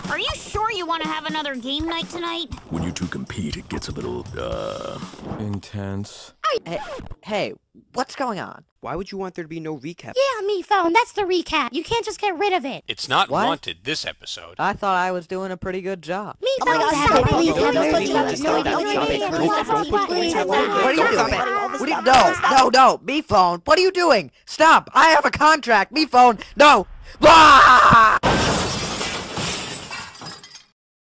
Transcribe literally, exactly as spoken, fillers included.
Are you sure you want to have another game night tonight? When you two compete, it gets a little, uh... intense. Hey, hey, what's going on? Why would you want there to be no recap? Yeah, me phone. That's the recap. You can't just get rid of it. It's not What? wanted this episode. I thought I was doing a pretty good job. Me Oh my phone. God, Have stop it. it. Please have Please, it. please, No, please, no, stop no, it. no, Stop no, it. no, Please, no, stop it. no, Please, no, stop no, it. What are you no, doing? no, What are you, no, no, no, me phone. What are you doing? Stop. I have a contract. Me phone. No. Ah!